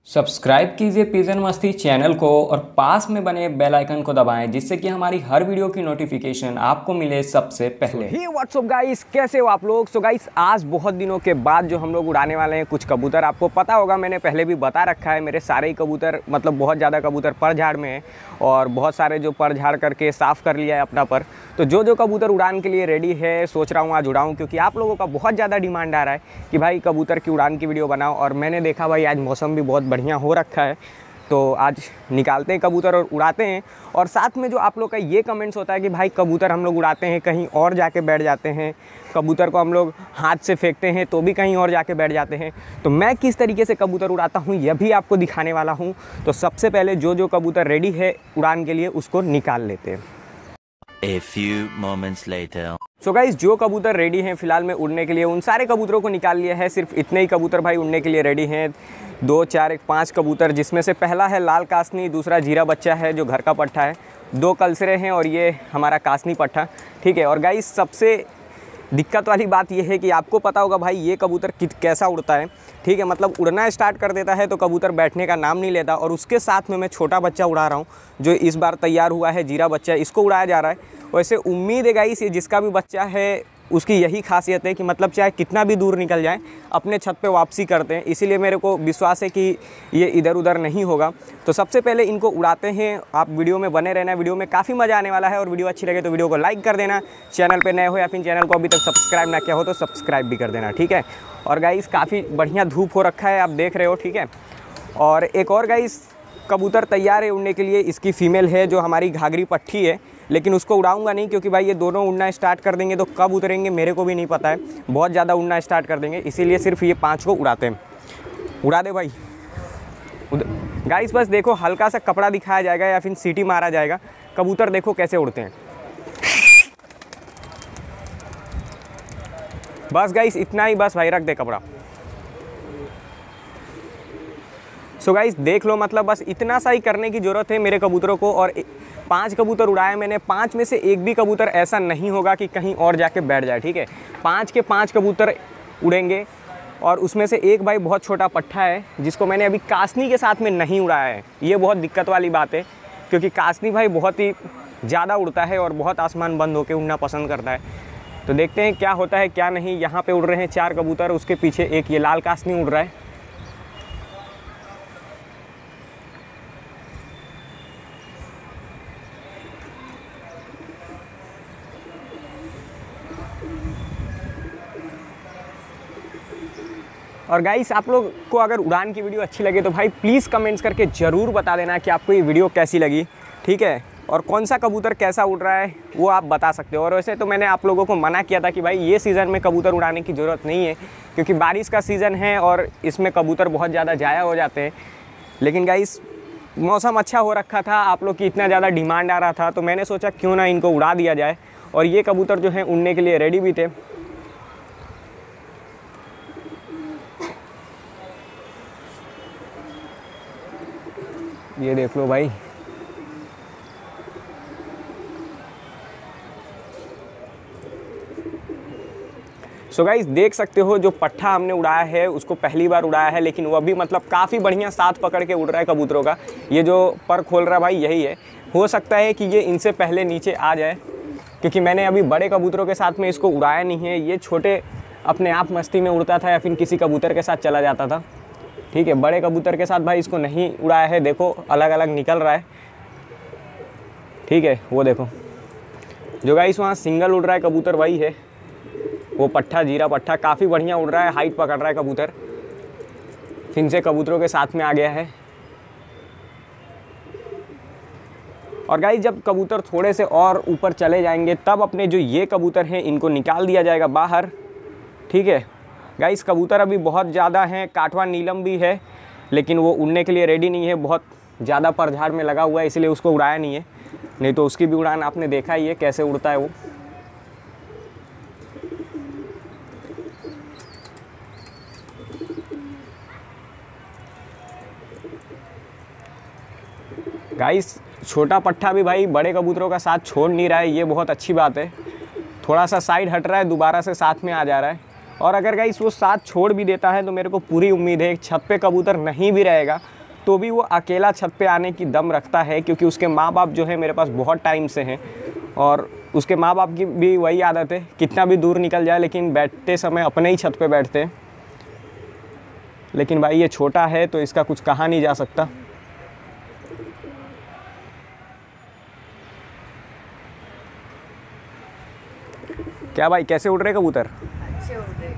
Subscribe कीजिए pigeon मस्ती channel को और पास में बने बेल आइकन को दबाएं जिससे कि हमारी हर वीडियो की नोटिफिकेशन आपको मिले सबसे पहले। हे व्हाट्सअप गाइस, कैसे हो आप लोग। सो गाइस, आज बहुत दिनों के बाद जो हम लोग उड़ाने वाले हैं कुछ कबूतर। आपको पता होगा, मैंने पहले भी बता रखा है, मेरे सारे ही कबूतर मतलब बहुत ज़्यादा कबूतर पर झाड़ में हैं और बहुत सारे जो पर झाड़ करके साफ़ कर लिया है अपना पर। तो जो कबूतर उड़ान के लिए रेडी है सोच रहा हूँ आज उड़ाऊँ, क्योंकि आप लोगों का बहुत ज़्यादा डिमांड आ रहा है कि भाई कबूतर की उड़ान की वीडियो बनाओ। और मैंने देखा भाई आज मौसम भी बहुत बढ़िया हो रखा है, तो आज निकालते हैं कबूतर और उड़ाते हैं। और साथ में जो आप लोग का ये कमेंट्स होता है कि भाई कबूतर हम लोग उड़ाते हैं कहीं और जाके बैठ जाते हैं, कबूतर को हम लोग हाथ से फेंकते हैं तो भी कहीं और जाके बैठ जाते हैं। तो मैं किस तरीके से कबूतर उड़ाता हूँ यह भी आपको दिखाने वाला हूँ। तो सबसे पहले जो कबूतर रेडी है उड़ान के लिए उसको निकाल लेते हैं। A few moments later. So guys, जो कबूतर रेडी हैं फिलहाल में उड़ने के लिए उन सारे कबूतरों को निकाल लिया है। सिर्फ इतने ही कबूतर भाई उड़ने के लिए रेडी हैं, 2 4 1 5 कबूतर, जिसमें से पहला है लाल कासनी, दूसरा जीरा बच्चा है जो घर का पट्ठा है, 2 कलसरे हैं और ये हमारा कासनी पट्ठा। ठीक है। और गाइस, सबसे दिक्कत वाली बात यह है कि आपको पता होगा भाई ये कबूतर कैसा उड़ता है। ठीक है, मतलब उड़ना स्टार्ट कर देता है तो कबूतर बैठने का नाम नहीं लेता। और उसके साथ में मैं छोटा बच्चा उड़ा रहा हूँ जो इस बार तैयार हुआ है, जीरा बच्चा, इसको उड़ाया जा रहा है। वैसे उम्मीद है गाइस ये जिसका भी बच्चा है उसकी यही खासियत है कि मतलब चाहे कितना भी दूर निकल जाए अपने छत पे वापसी करते हैं, इसीलिए मेरे को विश्वास है कि ये इधर उधर नहीं होगा। तो सबसे पहले इनको उड़ाते हैं। आप वीडियो में बने रहना, वीडियो में काफ़ी मज़ा आने वाला है। और वीडियो अच्छी लगे तो वीडियो को लाइक कर देना, चैनल पे नए हो या फिर चैनल को अभी तक सब्सक्राइब ना किया हो तो सब्सक्राइब भी कर देना। ठीक है। और गाइस, काफ़ी बढ़िया धूप हो रखा है, आप देख रहे हो। ठीक है। और एक और गाइस कबूतर तैयार है उड़ने के लिए, इसकी फ़ीमेल है जो हमारी घाघरी पट्ठी है, लेकिन उसको उड़ाऊंगा नहीं क्योंकि भाई ये दोनों उड़ना स्टार्ट कर देंगे तो कब उतरेंगे मेरे को भी नहीं पता है, बहुत ज़्यादा उड़ना स्टार्ट कर देंगे, इसीलिए सिर्फ ये 5 को उड़ाते हैं। उड़ा दे भाई गाइस। बस देखो हल्का सा कपड़ा दिखाया जाएगा या फिर सीटी मारा जाएगा, कबूतर देखो कैसे उड़ते हैं। बस गाइस इतना ही, बस भाई रख दे कपड़ा। सो गाइस देख लो, मतलब बस इतना सा ही करने की ज़रूरत है मेरे कबूतरों को। और 5 कबूतर उड़ाए मैंने, 5 में से एक भी कबूतर ऐसा नहीं होगा कि कहीं और जाके बैठ जाए। ठीक है, 5 के 5 कबूतर उड़ेंगे। और उसमें से एक भाई बहुत छोटा पट्ठा है जिसको मैंने अभी कासनी के साथ में नहीं उड़ाया है। ये बहुत दिक्कत वाली बात है क्योंकि कासनी भाई बहुत ही ज़्यादा उड़ता है और बहुत आसमान बंद होकर उड़ना पसंद करता है। तो देखते हैं क्या होता है क्या नहीं। यहाँ पर उड़ रहे हैं 4 कबूतर, उसके पीछे एक ये लाल कासनी उड़ रहा है। और गाइस, आप लोग को अगर उड़ान की वीडियो अच्छी लगे तो भाई प्लीज़ कमेंट्स करके ज़रूर बता देना कि आपको ये वीडियो कैसी लगी। ठीक है। और कौन सा कबूतर कैसा उड़ रहा है वो आप बता सकते हो। और वैसे तो मैंने आप लोगों को मना किया था कि भाई ये सीज़न में कबूतर उड़ाने की ज़रूरत नहीं है क्योंकि बारिश का सीज़न है और इसमें कबूतर बहुत ज़्यादा ज़ाया हो जाते हैं। लेकिन गाइस मौसम अच्छा हो रखा था, आप लोग की इतना ज़्यादा डिमांड आ रहा था तो मैंने सोचा क्यों ना इनको उड़ा दिया जाए। और ये कबूतर जो है उड़ने के लिए रेडी भी थे। ये देख लो भाई। सो गाइस देख सकते हो जो पट्ठा हमने उड़ाया है उसको पहली बार उड़ाया है, लेकिन वो भी मतलब काफ़ी बढ़िया साथ पकड़ के उड़ रहा है कबूतरों का। ये जो पर खोल रहा है भाई यही है। हो सकता है कि ये इनसे पहले नीचे आ जाए क्योंकि मैंने अभी बड़े कबूतरों के साथ में इसको उड़ाया नहीं है। ये छोटे अपने आप मस्ती में उड़ता था या फिर किसी कबूतर के साथ चला जाता था। ठीक है, बड़े कबूतर के साथ भाई इसको नहीं उड़ाया है। देखो अलग अलग निकल रहा है। ठीक है, वो देखो जो गाइस वहाँ सिंगल उड़ रहा है कबूतर वही है, वो पट्ठा, जीरा पट्ठा, काफ़ी बढ़िया उड़ रहा है, हाइट पकड़ रहा है कबूतर, फिर से कबूतरों के साथ में आ गया है। और गाइस जब कबूतर थोड़े से और ऊपर चले जाएंगे तब अपने जो ये कबूतर हैं इनको निकाल दिया जाएगा बाहर। ठीक है गाइस, कबूतर अभी बहुत ज़्यादा हैं, काठवा नीलम भी है लेकिन वो उड़ने के लिए रेडी नहीं है, बहुत ज़्यादा परझाड़ में लगा हुआ है इसलिए उसको उड़ाया नहीं है, नहीं तो उसकी भी उड़ान आपने देखा ही है कैसे उड़ता है वो। गाइस छोटा पट्ठा भी भाई बड़े कबूतरों का साथ छोड़ नहीं रहा है, ये बहुत अच्छी बात है। थोड़ा सा साइड हट रहा है, दोबारा से साथ में आ जा रहा है। और अगर गाइस वो साथ छोड़ भी देता है तो मेरे को पूरी उम्मीद है छत पे कबूतर नहीं भी रहेगा तो भी वो अकेला छत पे आने की दम रखता है, क्योंकि उसके माँ बाप जो है मेरे पास बहुत टाइम से हैं और उसके माँ बाप की भी वही आदत है, कितना भी दूर निकल जाए लेकिन बैठते समय अपने ही छत पे बैठते हैं। लेकिन भाई ये छोटा है तो इसका कुछ कहा नहीं जा सकता। क्या भाई, कैसे उड़ रहे कबूतर? अच्छे उड़ रहे।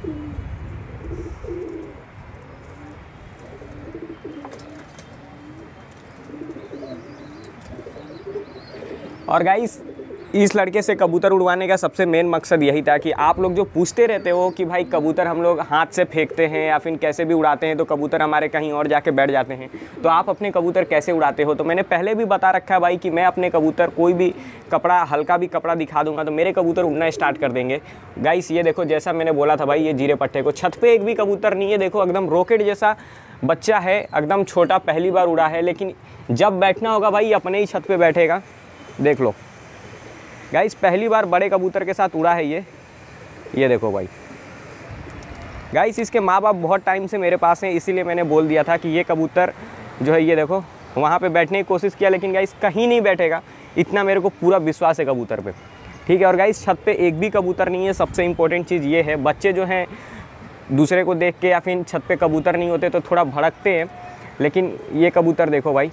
और गाइस इस लड़के से कबूतर उड़वाने का सबसे मेन मकसद यही था कि आप लोग जो पूछते रहते हो कि भाई कबूतर हम लोग हाथ से फेंकते हैं या फिर कैसे भी उड़ाते हैं तो कबूतर हमारे कहीं और जाके बैठ जाते हैं, तो आप अपने कबूतर कैसे उड़ाते हो। तो मैंने पहले भी बता रखा है भाई कि मैं अपने कबूतर कोई भी कपड़ा, हल्का भी कपड़ा दिखा दूंगा तो मेरे कबूतर उड़ना स्टार्ट कर देंगे। गाइस ये देखो, जैसा मैंने बोला था भाई, ये जीरे पट्टे को छत पर एक भी कबूतर नहीं है। देखो एकदम रॉकेट जैसा बच्चा है, एकदम छोटा, पहली बार उड़ा है, लेकिन जब बैठना होगा भाई अपने ही छत पर बैठेगा। देख लो गाइस, पहली बार बड़े कबूतर के साथ उड़ा है ये देखो भाई। गाइस इसके माँ बाप बहुत टाइम से मेरे पास हैं, इसीलिए मैंने बोल दिया था कि ये कबूतर जो है ये देखो वहाँ पे बैठने की कोशिश किया, लेकिन गाइस कहीं नहीं बैठेगा, इतना मेरे को पूरा विश्वास है कबूतर पे, ठीक है। और गाइस छत पे एक भी कबूतर नहीं है। सबसे इम्पोर्टेंट चीज़ ये है, बच्चे जो हैं दूसरे को देख के या फिर छत पे कबूतर नहीं होते तो थोड़ा भड़कते हैं, लेकिन ये कबूतर देखो भाई,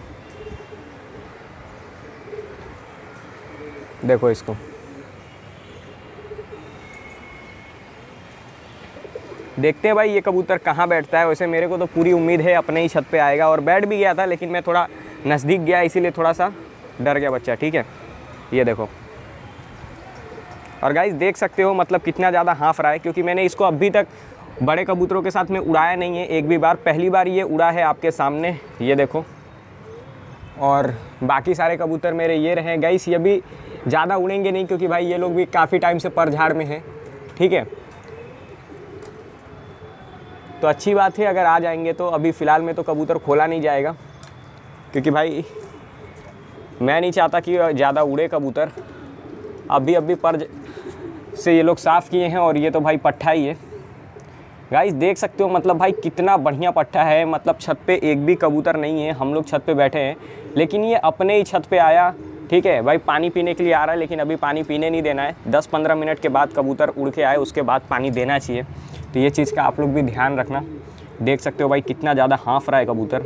देखो इसको। देखते हैं भाई ये कबूतर कहाँ बैठता है। वैसे मेरे को तो पूरी उम्मीद है अपने ही छत पे आएगा, और बैठ भी गया था, लेकिन मैं थोड़ा नज़दीक गया इसीलिए थोड़ा सा डर गया बच्चा, ठीक है। ये देखो, और गाइस देख सकते हो मतलब कितना ज़्यादा हाँफ रहा है, क्योंकि मैंने इसको अभी तक बड़े कबूतरों के साथ में उड़ाया नहीं है एक भी बार, पहली बार ये उड़ा है आपके सामने, ये देखो। और बाकी सारे कबूतर मेरे ये रहे। गाइस ये भी ज़्यादा उड़ेंगे नहीं, क्योंकि भाई ये लोग भी काफ़ी टाइम से पर झाड़ में हैं, ठीक है। तो अच्छी बात है अगर आ जाएंगे तो। अभी फ़िलहाल में तो कबूतर खोला नहीं जाएगा, क्योंकि भाई मैं नहीं चाहता कि ज़्यादा उड़े कबूतर। अभी पर से ये लोग साफ़ किए हैं, और ये तो भाई पट्ठा ही है। गाइस देख सकते हो मतलब भाई कितना बढ़िया पट्ठा है, मतलब छत पे एक भी कबूतर नहीं है, हम लोग छत पे बैठे हैं, लेकिन ये अपने ही छत पे आया, ठीक है भाई। पानी पीने के लिए आ रहा है, लेकिन अभी पानी पीने नहीं देना है। 10-15 मिनट के बाद कबूतर उड़ के आए, उसके बाद पानी देना चाहिए। तो ये चीज़ का आप लोग भी ध्यान रखना। देख सकते हो भाई कितना ज़्यादा हाँफ रहा है कबूतर।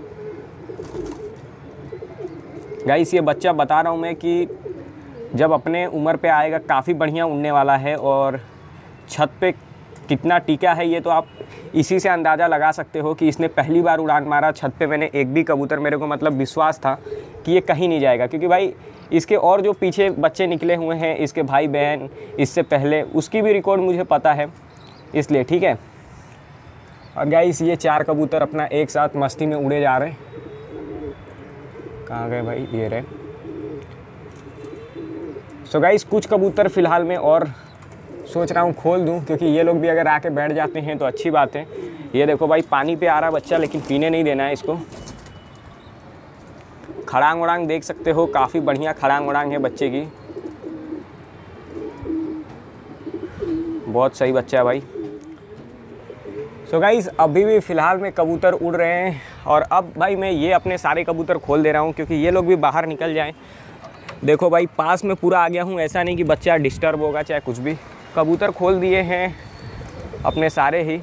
गाइस ये बच्चा बता रहा हूँ मैं कि जब अपने उम्र पे आएगा काफ़ी बढ़िया उड़ने वाला है, और छत पे कितना टीका है ये तो आप इसी से अंदाज़ा लगा सकते हो कि इसने पहली बार उड़ान मारा छत पे। मैंने एक भी कबूतर, मेरे को मतलब विश्वास था कि ये कहीं नहीं जाएगा, क्योंकि भाई इसके और जो पीछे बच्चे निकले हुए हैं, इसके भाई बहन इससे पहले, उसकी भी रिकॉर्ड मुझे पता है, इसलिए, ठीक है। और गाइस ये 4 कबूतर अपना एक साथ मस्ती में उड़े जा रहे हैं। कहाँ गए भाई, ये रहे। सो गाइस कुछ कबूतर फ़िलहाल में और सोच रहा हूँ खोल दूँ, क्योंकि ये लोग भी अगर आके बैठ जाते हैं तो अच्छी बात है। ये देखो भाई पानी पे आ रहा बच्चा, लेकिन पीने नहीं देना है इसको। खड़ांग उड़ांग देख सकते हो, काफ़ी बढ़िया खड़ांग उड़ांग है बच्चे की, बहुत सही बच्चा है भाई। सो गाइस अभी भी फ़िलहाल में कबूतर उड़ रहे हैं, और अब भाई मैं ये अपने सारे कबूतर खोल दे रहा हूँ, क्योंकि ये लोग भी बाहर निकल जाएँ। देखो भाई पास में पूरा आ गया हूँ, ऐसा नहीं कि बच्चा डिस्टर्ब होगा चाहे कुछ भी। कबूतर खोल दिए हैं अपने सारे ही।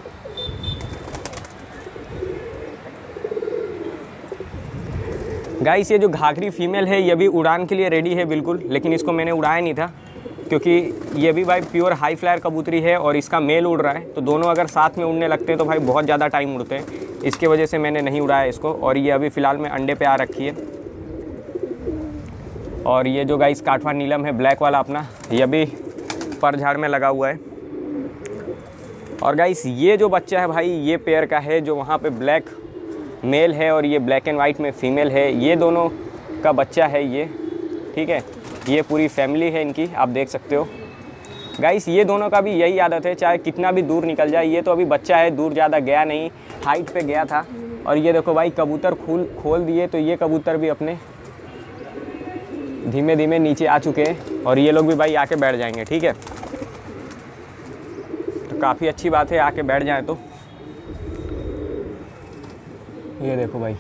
गाइस ये जो घाघरी फीमेल है ये भी उड़ान के लिए रेडी है बिल्कुल, लेकिन इसको मैंने उड़ाया नहीं था, क्योंकि ये भी भाई प्योर हाई फ्लायर कबूतरी है और इसका मेल उड़ रहा है, तो दोनों अगर साथ में उड़ने लगते हैं तो भाई बहुत ज़्यादा टाइम उड़ते हैं, इसके वजह से मैंने नहीं उड़ाया इसको। और ये अभी फ़िलहाल में अंडे पे आ रखी है। और ये जो गाइस काठवा नीलम है ब्लैक वाला अपना, ये भी पर झाड़ में लगा हुआ है। और गाइस ये जो बच्चा है भाई ये पेयर का है, जो वहाँ पे ब्लैक मेल है और ये ब्लैक एंड वाइट में फ़ीमेल है, ये दोनों का बच्चा है ये, ठीक है। ये पूरी फैमिली है इनकी, आप देख सकते हो। गाइस ये दोनों का भी यही आदत है, चाहे कितना भी दूर निकल जाए। ये तो अभी बच्चा है, दूर ज़्यादा गया नहीं, हाइट पे गया था। और ये देखो भाई कबूतर खोल दिए, तो ये कबूतर भी अपने धीमे धीमे नीचे आ चुके हैं, और ये लोग भी भाई आके बैठ जाएंगे, ठीक है। काफ़ी अच्छी बात है, आके बैठ जाए तो। ये देखो भाई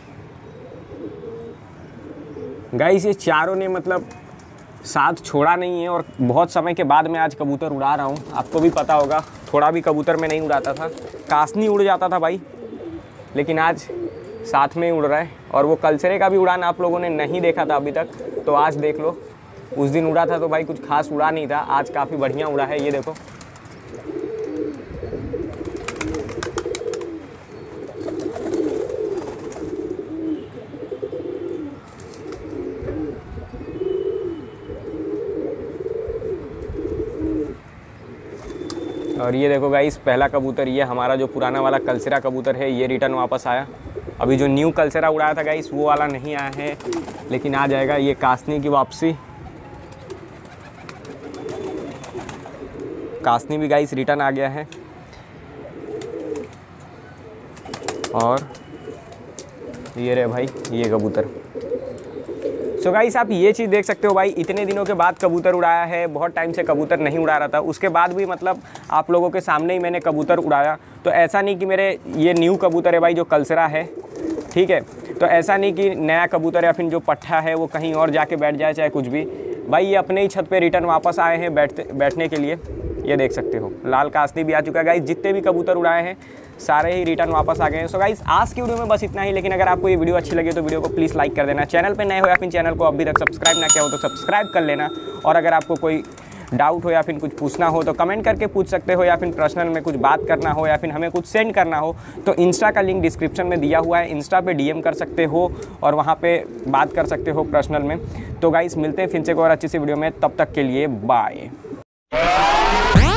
गाइस, ये चारों ने मतलब साथ छोड़ा नहीं है और बहुत समय के बाद मैं आज कबूतर उड़ा रहा हूँ। आपको भी पता होगा, थोड़ा भी कबूतर में नहीं उड़ाता था, कासनी उड़ जाता था भाई, लेकिन आज साथ में ही उड़ रहा है। और वो कलसरे का भी उड़ान आप लोगों ने नहीं देखा था अभी तक, तो आज देख लो। उस दिन उड़ा था तो भाई कुछ खास उड़ा नहीं था, आज काफ़ी बढ़िया उड़ा है। ये देखो और ये देखो गाइस, पहला कबूतर ये हमारा जो पुराना वाला कलसरा कबूतर है, ये रिटर्न वापस आया। अभी जो न्यू कलसरा उड़ाया था गाइस, वो वाला नहीं आया है, लेकिन आ जाएगा। ये कासनी की वापसी, कासनी भी गाइस रिटर्न आ गया है। और ये रहे भाई ये कबूतर। सो गाइस, आप ये चीज़ देख सकते हो भाई, इतने दिनों के बाद कबूतर उड़ाया है। बहुत टाइम से कबूतर नहीं उड़ा रहा था, उसके बाद भी मतलब आप लोगों के सामने ही मैंने कबूतर उड़ाया। तो ऐसा नहीं कि मेरे ये न्यू कबूतर है भाई जो कलसरा है, ठीक है, तो ऐसा नहीं कि नया कबूतर या फिर जो पट्ठा है वो कहीं और जाके बैठ जाए, चाहे कुछ भी। भाई ये अपने ही छत पे रिटर्न वापस आए हैं बैठने के लिए। ये देख सकते हो, लाल कासनी भी आ चुका है गाइस। जितने भी कबूतर उड़ाए हैं सारे ही रिटर्न वापस आ गए हैं। सो गाइस, आज की वीडियो में बस इतना ही। लेकिन अगर आपको ये वीडियो अच्छी लगे तो वीडियो को प्लीज़ लाइक कर देना। चैनल पे नए हो या फिर चैनल को अभी तक सब्सक्राइब ना किया हो तो सब्सक्राइब कर लेना। और अगर आपको कोई डाउट हो या फिर कुछ पूछना हो तो कमेंट करके पूछ सकते हो, या फिर पर्सनल में कुछ बात करना हो या फिर हमें कुछ सेंड करना हो तो इंस्टा का लिंक डिस्क्रिप्शन में दिया हुआ है, इंस्टा पे डीएम कर सकते हो और वहाँ पे बात कर सकते हो पर्सनल में। तो गाइस, मिलते हैं फिर से एक और अच्छी सी वीडियो में, तब तक के लिए बाय।